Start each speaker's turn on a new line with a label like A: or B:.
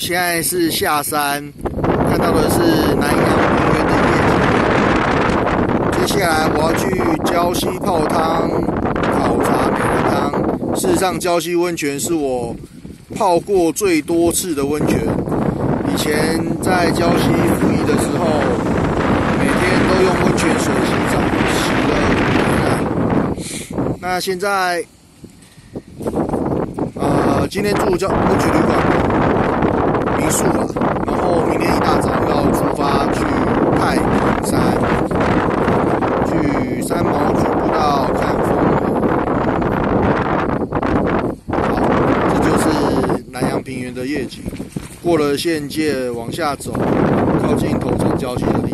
A: 现在是下山，看到的是南洋平原的夜景。接下来我要去礁溪泡汤，考察美人汤。事实上，礁溪温泉是我泡过最多次的温泉。以前在礁溪服役的时候，每天都用温泉水洗澡，洗了5年。那现在，今天住温泉旅馆民宿了，然后明天一大早要出发去太平山，去三毛举步道看风火。好，这就是南洋平原的夜景。过了县界往下走，靠近头城礁溪的地